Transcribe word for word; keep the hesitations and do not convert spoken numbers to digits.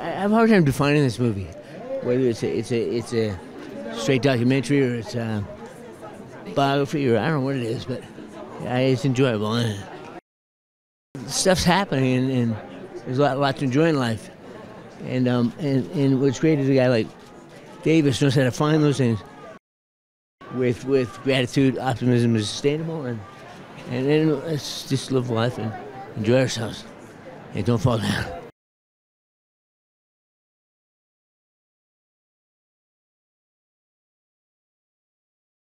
I have a hard time defining this movie, whether it's a it's a it's a straight documentary or it's a biography or I don't know what it is, but yeah, it's enjoyable. Stuff's happening, and, and there's a lot, a lot to enjoy in life. And um and, and what's great is a guy like Davis knows how to find those things with with gratitude, optimism is sustainable, and and then let's just live life and enjoy ourselves and don't fall down.